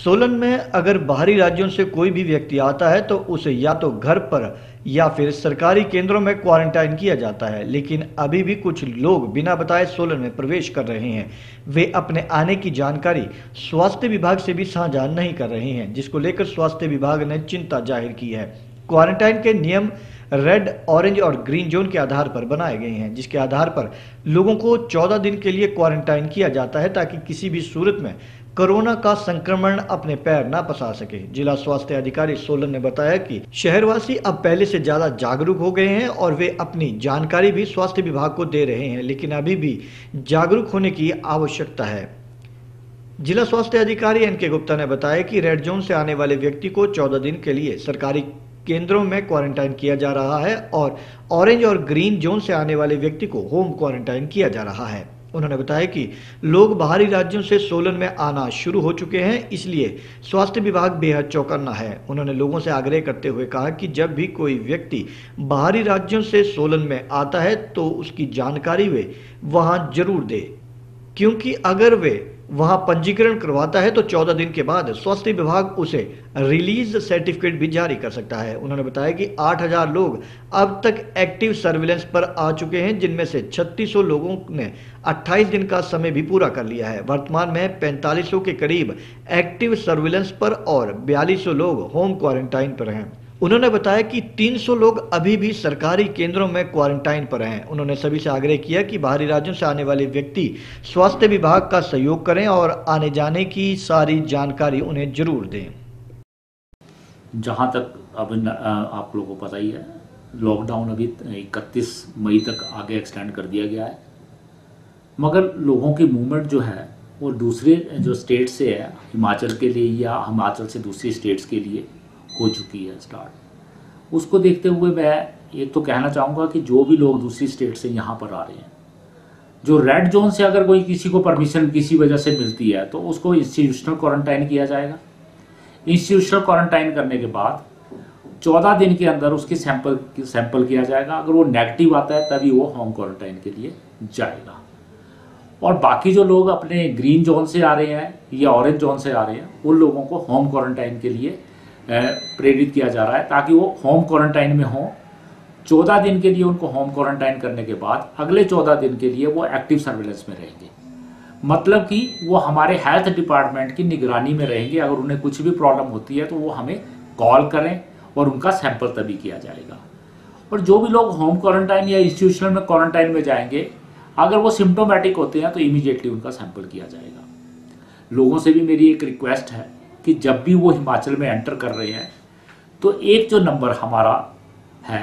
सोलन में अगर बाहरी राज्यों से कोई भी व्यक्ति आता है तो उसे या तो घर पर या फिर सरकारी केंद्रों में क्वारंटाइन किया जाता है, लेकिन अभी भी कुछ लोग बिना बताए सोलन में प्रवेश कर रहे हैं। वे अपने आने की जानकारी स्वास्थ्य विभाग से भी साझा नहीं कर रहे हैं, जिसको लेकर स्वास्थ्य विभाग ने चिंता जाहिर की है। क्वारंटाइन के नियम रेड, ऑरेंज और ग्रीन जोन के आधार पर बनाए गए हैं, जिसके आधार पर लोगों को 14 दिन के लिए क्वारंटाइन किया जाता है ताकि किसी भी सूरत में कोरोना का संक्रमण अपने पैर न पसार सके। जिला स्वास्थ्य अधिकारी सोलन ने बताया कि शहरवासी अब पहले से ज्यादा जागरूक हो गए हैं और वे अपनी जानकारी भी स्वास्थ्य विभाग को दे रहे हैं, लेकिन अभी भी जागरूक होने की आवश्यकता है। जिला स्वास्थ्य अधिकारी एन के गुप्ता ने बताया कि रेड जोन से आने वाले व्यक्ति को 14 दिन के लिए सरकारी केंद्रों में क्वारंटाइन किया जा रहा है और ऑरेंज और ग्रीन जोन से आने वाले व्यक्ति को होम क्वारंटाइन किया जा रहा है। उन्होंने बताया कि लोग बाहरी राज्यों से सोलन में आना शुरू हो चुके हैं, इसलिए स्वास्थ्य विभाग बेहद चौकन्ना है। उन्होंने लोगों से आग्रह करते हुए कहा कि जब भी कोई व्यक्ति बाहरी राज्यों से सोलन में आता है तो उसकी जानकारी वे वहां जरूर दे, क्योंकि अगर वे वहां पंजीकरण करवाता है तो 14 दिन के बाद स्वास्थ्य विभाग उसे रिलीज सर्टिफिकेट भी जारी कर सकता है। उन्होंने बताया कि 8,000 लोग अब तक एक्टिव सर्विलेंस पर आ चुके हैं, जिनमें से 3600 लोगों ने 28 दिन का समय भी पूरा कर लिया है। वर्तमान में 4500 के करीब एक्टिव सर्विलेंस पर और 4200 लोग होम क्वारंटाइन पर हैं। उन्होंने बताया कि 300 लोग अभी भी सरकारी केंद्रों में क्वारंटाइन पर हैं। उन्होंने सभी से आग्रह किया कि बाहरी राज्यों से आने वाले व्यक्ति स्वास्थ्य विभाग का सहयोग करें और आने जाने की सारी जानकारी उन्हें जरूर दें। जहां तक अब आप लोगों को पता ही है, लॉकडाउन अभी 31 मई तक आगे एक्सटेंड कर दिया गया है, मगर लोगों की मूवमेंट जो है वो दूसरे जो स्टेट से है, हिमाचल के लिए या हिमाचल से दूसरी स्टेट्स के लिए हो चुकी है स्टार्ट। उसको देखते हुए मैं एक तो कहना चाहूँगा कि जो भी लोग दूसरी स्टेट से यहाँ पर आ रहे हैं, जो रेड जोन से अगर कोई किसी को परमिशन किसी वजह से मिलती है तो उसको इंस्टीट्यूशनल क्वारंटाइन किया जाएगा। इंस्टीट्यूशनल क्वारंटाइन करने के बाद 14 दिन के अंदर उसकी सैंपल किया जाएगा। अगर वो नेगेटिव आता है तभी वो होम क्वारंटाइन के लिए जाएगा। और बाकी जो लोग अपने ग्रीन जोन से आ रहे हैं या ऑरेंज जोन से आ रहे हैं, उन लोगों को होम क्वारंटाइन के लिए प्रेरित किया जा रहा है ताकि वो होम क्वारंटाइन में हो। 14 दिन के लिए उनको होम क्वारंटाइन करने के बाद अगले 14 दिन के लिए वो एक्टिव सर्विलेंस में रहेंगे। मतलब कि वो हमारे हेल्थ डिपार्टमेंट की निगरानी में रहेंगे। अगर उन्हें कुछ भी प्रॉब्लम होती है तो वो हमें कॉल करें और उनका सैंपल तभी किया जाएगा। और जो भी लोग होम क्वारंटाइन या इंस्टीट्यूशनल में क्वारंटाइन में जाएंगे, अगर वो सिम्टोमेटिक होते हैं तो इमीडिएटली उनका सैंपल किया जाएगा। लोगों से भी मेरी एक रिक्वेस्ट है कि जब भी वो हिमाचल में एंटर कर रहे हैं तो एक जो नंबर हमारा है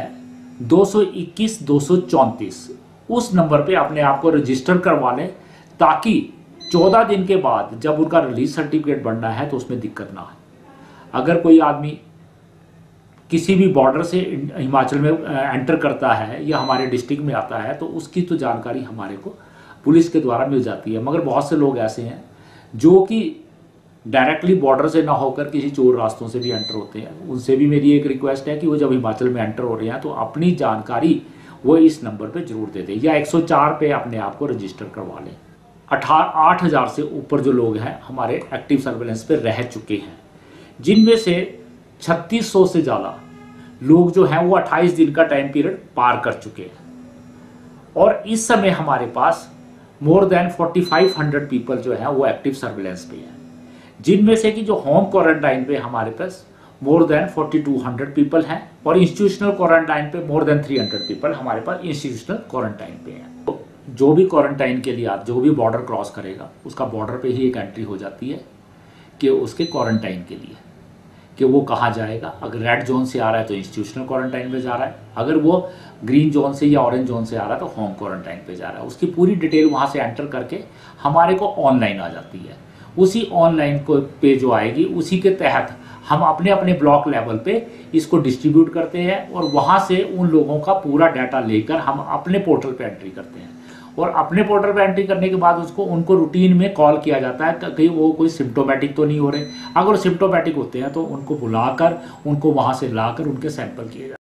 221-234, उस नंबर पे अपने आप को रजिस्टर करवा लें ताकि 14 दिन के बाद जब उनका रिलीज सर्टिफिकेट बनना है तो उसमें दिक्कत ना आए। अगर कोई आदमी किसी भी बॉर्डर से हिमाचल में एंटर करता है या हमारे डिस्ट्रिक्ट में आता है तो उसकी तो जानकारी हमारे को पुलिस के द्वारा मिल जाती है। मगर बहुत से लोग ऐसे हैं जो कि डायरेक्टली बॉर्डर से ना होकर किसी चोर रास्तों से भी एंटर होते हैं। उनसे भी मेरी एक रिक्वेस्ट है कि वो जब हिमाचल में एंटर हो रहे हैं तो अपनी जानकारी वो इस नंबर पे जरूर दे दें या 104 पे अपने आप को रजिस्टर करवा लें। 8,000 से ऊपर जो लोग हैं हमारे एक्टिव सर्वेलेंस पे रह चुके हैं, जिनमें से 3600 से ज़्यादा लोग जो हैं वो 28 दिन का टाइम पीरियड पार कर चुके हैं। और इस समय हमारे पास मोर देन 4500 पीपल जो है वो एक्टिव सर्वेलेंस पे हैं, जिनमें से कि जो होम क्वारंटाइन पे हमारे पास मोर देन 4200 पीपल हैं और इंस्टीट्यूशनल क्वारंटाइन पे मोर देन 300 पीपल हमारे पास इंस्टीट्यूशनल क्वारंटाइन पे हैं। तो जो भी क्वारंटाइन के लिए जो भी बॉर्डर क्रॉस करेगा उसका बॉर्डर पे ही एक एंट्री हो जाती है कि उसके क्वारंटाइन के लिए कि वो कहाँ जाएगा। अगर रेड जोन से आ रहा है तो इंस्टीट्यूशनल क्वारंटाइन में जा रहा है, अगर वो ग्रीन जोन से या ऑरेंज जोन से आ रहा है तो होम क्वारंटाइन पे जा रहा है। उसकी पूरी डिटेल वहाँ से एंटर करके हमारे को ऑनलाइन आ जाती है। उसी ऑनलाइन को पे जो आएगी उसी के तहत हम अपने अपने ब्लॉक लेवल पे इसको डिस्ट्रीब्यूट करते हैं और वहाँ से उन लोगों का पूरा डाटा लेकर हम अपने पोर्टल पे एंट्री करते हैं। और अपने पोर्टल पे एंट्री करने के बाद उनको रूटीन में कॉल किया जाता है कि वो कोई सिम्टोमेटिक तो नहीं हो रहे। अगर सिम्टोमेटिक होते हैं तो उनको बुलाकर उनको वहाँ से लाकर उनके सैंपल किए जाते हैं।